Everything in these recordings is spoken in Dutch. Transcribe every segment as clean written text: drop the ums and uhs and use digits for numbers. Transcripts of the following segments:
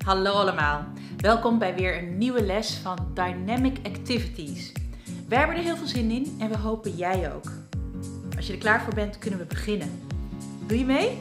Hallo allemaal, welkom bij weer een nieuwe les van Dynamic Activities. Wij hebben er heel veel zin in en we hopen jij ook. Als je er klaar voor bent, kunnen we beginnen. Doe je mee?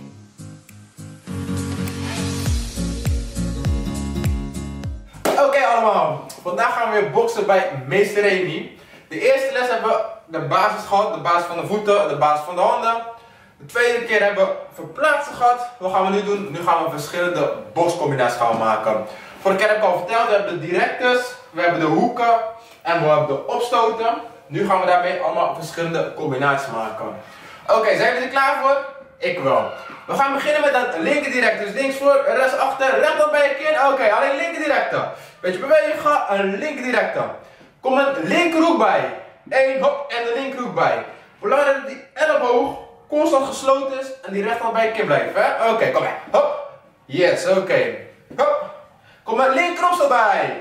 Oké allemaal, vandaag gaan we weer boksen bij meester Remy. De eerste les hebben we de basis gehad, de basis van de voeten, de basis van de handen. De tweede keer hebben we verplaatsen gehad. Wat gaan we nu doen? Nu gaan we verschillende bokscombinaties maken. Vorige keer heb ik al verteld, we hebben de directes, we hebben de hoeken en we hebben de opstoten. Nu gaan we daarmee allemaal verschillende combinaties maken. Oké, zijn jullie er klaar voor? Ik wel. We gaan beginnen met een linker directe. Dus links voor, rechts achter, rechtop bij je kin. Oké, alleen linker directe. Beetje bewegen, een linker directe. Kom een linkerhoek bij. 1 hop en de linkerhoek bij. Belangrijk dat die elleboog constant gesloten is en die rechterhand bij je kin blijft. Oké, kom maar. Hop. Yes, oké. Hop. Kom een linkerop erbij.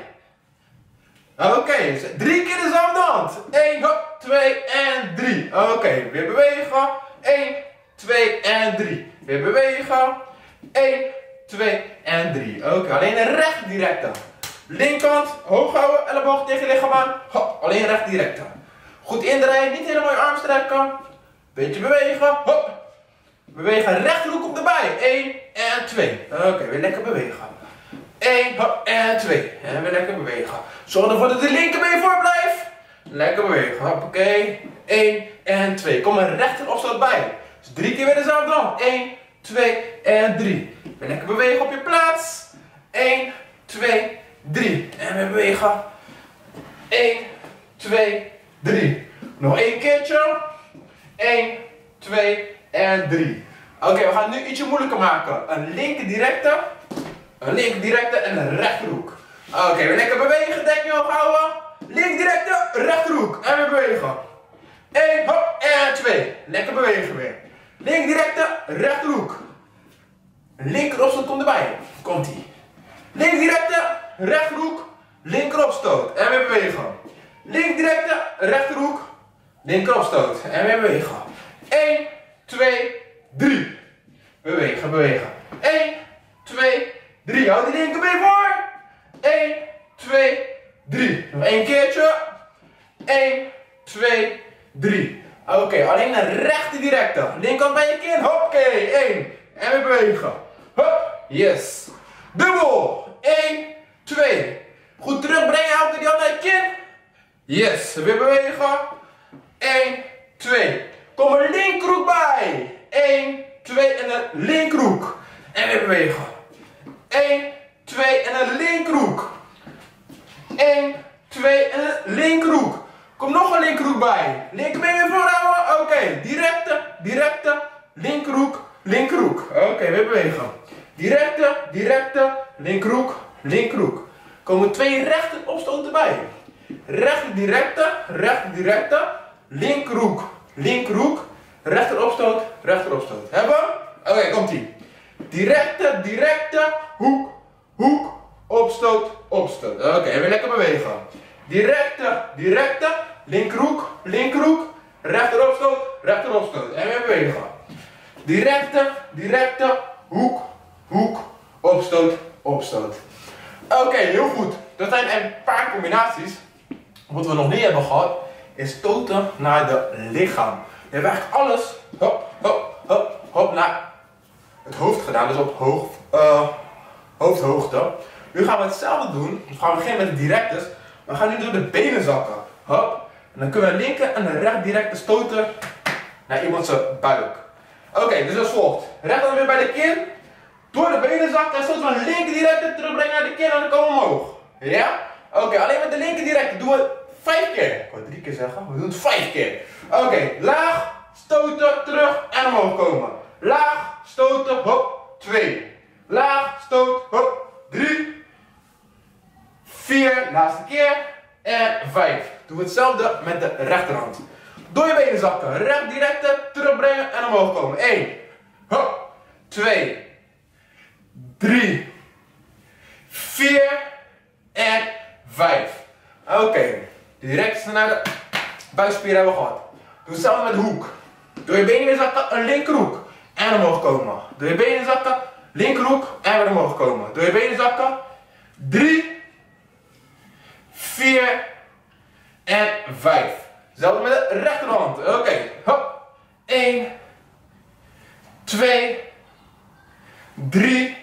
Oké, 3 keer dezelfde hand. 1, hop, 2 en 3. Oké, weer bewegen. 1, 2 en 3. Weer bewegen. 1, 2 en 3. Oké, alleen een recht directe. Linkerkant, hoog houden, elleboog tegen je lichaam aan. Hop, alleen recht directe. Goed indraaien, niet helemaal je arm strekken. Beetje bewegen. Hop. Bewegen, rechterhoek op erbij. 1 en 2. Oké, weer lekker bewegen. 1, hop, en 2. En weer lekker bewegen. Zorg ervoor dat de linkerbeen voor blijft. Lekker bewegen. Hoppakee. 1 en 2. Kom een rechter opstoot bij. Dus 3 keer weer dezelfde hand. 1, 2 en 3. Weer lekker bewegen op je plaats. 1, 2, 3. En weer bewegen. 1, 2, 3. Nog 1 keertje. 1, 2 en 3. Oké, we gaan het nu ietsje moeilijker maken. Een linker directe. Een linker directe en een rechterhoek. Oké, weer lekker bewegen, dekje hoog houden. Linker directe, rechterhoek. En weer bewegen. 1, hop, en 2. Lekker bewegen weer. Linker directe, rechterhoek. Linker opstoot komt erbij. Komt ie. Linker directe, rechterhoek. Linker opstoot. En weer bewegen. Linker directe, rechterhoek. Linker opstoot. En weer bewegen. 1, 2, 3. Bewegen, bewegen. 1, 2, 3. Houd die linkerbeen voor. 1, 2, 3. Nog 1 keertje. 1, 2, 3. Oké, alleen een rechte directe. Linkerkant bij je kin. Hoppakee. 1. En weer bewegen. Hop. Yes. Dubbel. 1, 2. Goed terugbrengen. Elke die hand naar je kin. Yes. Weer bewegen. 1, 2. Kom een linkerhoek bij. 1, 2 en een linkerhoek. En weer bewegen. 1, 2 en een linkerhoek. 1, 2 en een linkerhoek. Kom nog een linkerhoek bij. Linkerbeen weer voorhouden. Oké, directe, directe, linkerhoek, linkerhoek. Oké, weer bewegen. Directe, directe, linkerhoek, linkerhoek. Komen 2 rechte opstoten bij. Rechter directe, linkerhoek, linkerhoek, rechter opstoot, Hebben? Oké, komt ie. Directe, directe, hoek, hoek, opstoot, opstoot. Oké, weer lekker bewegen. Directe, directe, linkerhoek, linkerhoek, rechter opstoot. En weer bewegen. Directe, directe, hoek, hoek, opstoot, opstoot. Oké, heel goed. Dat zijn een paar combinaties. Wat we nog niet hebben gehad, is stoten naar de lichaam. We hebben eigenlijk alles, hop, hop, hop, hop, naar het hoofd gedaan. Dus op hoofdhoogte. Nu gaan we hetzelfde doen. We gaan beginnen met de directes. We gaan nu door de benen zakken. Hop. En dan kunnen we een linker en een recht directe stoten naar iemands buik. Oké, dus als volgt. Recht dan weer bij de kin. Door de benen zakken en stoten we een linker directe terugbrengen naar de kin en dan komen we omhoog. Ja? Oké, alleen met de linker directe doen we 5 keer. Ik wou 3 keer zeggen, we doen het 5 keer. Oké, laag, stoten, terug en omhoog komen. Laag, stoten, hop, 2. Laag, stoot, hop, 3. 4, laatste keer. En 5. Doen we hetzelfde met de rechterhand. Door je benen zakken, recht directe, terugbrengen en omhoog komen. 1. Hop, 2. 3. 4. En 5. Oké, direct naar de buikspier hebben we gehad. Doe hetzelfde met de hoek. Door je benen weer zakken, een linkerhoek. En omhoog komen. Door je benen zakken, linkerhoek en weer omhoog komen. Door je benen zakken, 3, 4 en 5. Hetzelfde met de rechterhand. Oké, hop. 1, 2, 3,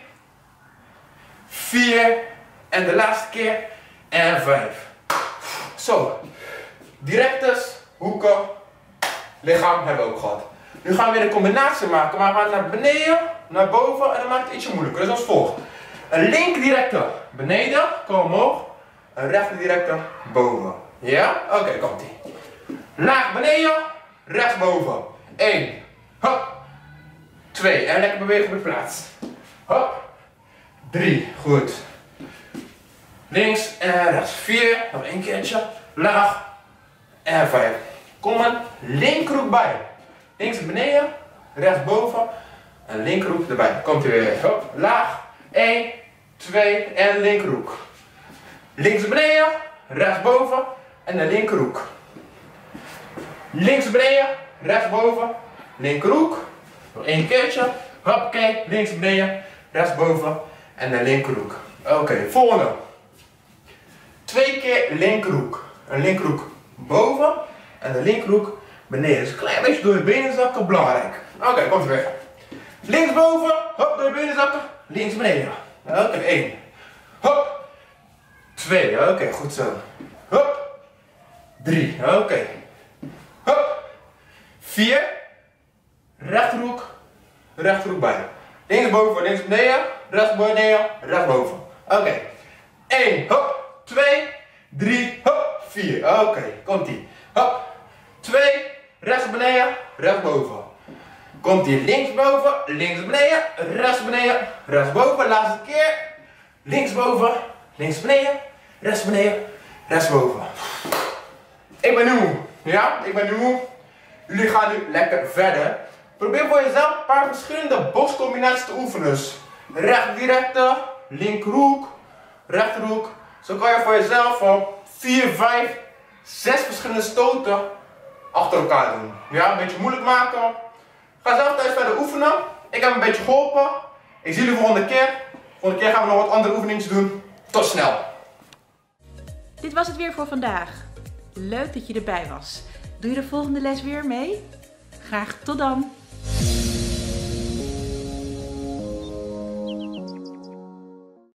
4 en de laatste keer en 5. Zo, directes, hoeken, lichaam hebben we ook gehad. Nu gaan we weer een combinatie maken, maar we gaan naar beneden, naar boven en dan maakt het ietsje moeilijker. Dus als volgt. Een link directe beneden, kom omhoog. Een rechter directe boven. Ja? Oké, komt ie. Laag beneden, rechts boven. 1, hop. 2, en lekker bewegen op je plaats. Hop. 3, goed. Links en rechts. 4, nog één keertje. Laag en 5. Kom een linkerhoek bij. Links beneden, rechts boven. En linkerhoek erbij. Komt u weer. Hop. Laag. 1, 2 en linkerhoek. Links beneden, rechts boven en de linkerhoek. Links beneden, rechts boven, linkerhoek. Nog één keertje. Hoppakee, links beneden, rechts boven en de linkerhoek. Oké, volgende. 2 keer linkerhoek. Een linkerhoek boven en de linkerhoek beneden. Dus een klein beetje door je benen zakken, belangrijk. Oké, komt weer. Links boven, hop, door je benen zakken, links beneden. Oké, 1. Hop. 2, oké, goed zo. Hop. 3, oké. Hop. 4. Rechterhoek. Rechterhoek bij. Links boven, links beneden. Rechts beneden, rechts boven. Oké. 1, hop. 2, 3, hop. 4. Oké, komt ie. Hop. 2. Rechts beneden, rechts boven. Komt ie. Links boven, links beneden, rechts beneden, rechts boven. Laatste keer. Links boven, links beneden, rechts beneden, rechts boven. Ik ben nu moe. Ja, ik ben nu moe. Jullie gaan nu lekker verder. Probeer voor jezelf een paar verschillende boxcombinaties te oefenen. Dus recht directe, linkerhoek, rechterhoek. Zo kan je voor jezelf al 4, 5, 6 verschillende stoten achter elkaar doen. Ja, een beetje moeilijk maken. Ga zelf thuis verder oefenen. Ik heb een beetje geholpen. Ik zie jullie volgende keer. Volgende keer gaan we nog wat andere oefeningen doen. Tot snel. Dit was het weer voor vandaag. Leuk dat je erbij was. Doe je de volgende les weer mee? Graag tot dan!